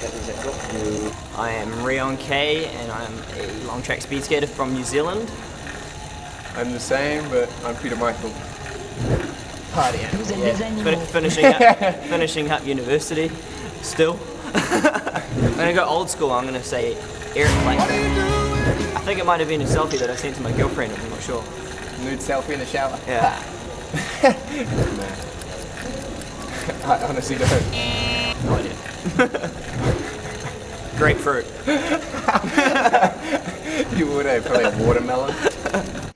I am Reyon K, and I'm a long track speed skater from New Zealand. I'm the same, but I'm Peter Michael. Party animal. Yeah. Finishing up university still. I'm gonna go old school. I'm gonna say Eric Clayton. I think it might have been a selfie that I sent to my girlfriend. I'm not sure. Nude selfie in the shower. Yeah. I honestly don't. No idea. Grapefruit. You would have probably a watermelon.